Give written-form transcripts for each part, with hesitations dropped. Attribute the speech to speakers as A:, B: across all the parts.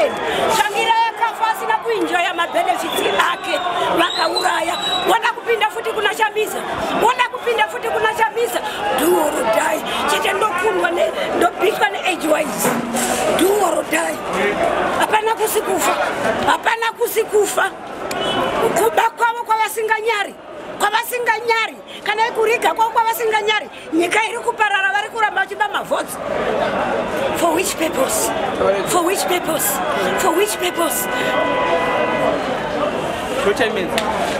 A: president Shangira yakafasi na kuenjoy ma benefits ake vakauraya wana kupinda futi kuna Chamiza wana kupinda futi kuna Chamiza do or die chete ndokulwa ne ndobitwa ne age wise do or die hapana kusikufa kuba kwabo kwa Basinganyari kana ikuriga kwa Basinganyari nyika iri kuparara vari kuramba chiba mavotes for which purpose
B: What I mean?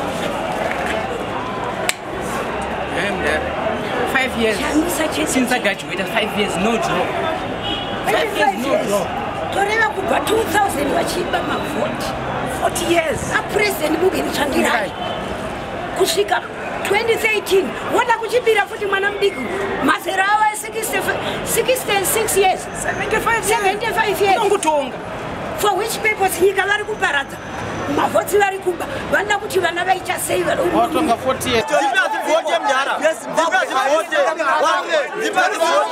B: 5 years since I graduated. 5 years, no job. 5 years, no job.
A: Toreva kupa 2000 wachiba mavote 40 years. A president Mugabe Changirai kusika 2013 wanda kuchibira futi mwana mdiku mazerawa 66 years 75 years
B: Ngutonga.
A: For which purpose nyika vari kuparadza mavhotsi vari kuba vanda kuti vana vaicha sei
C: watonga 40 years.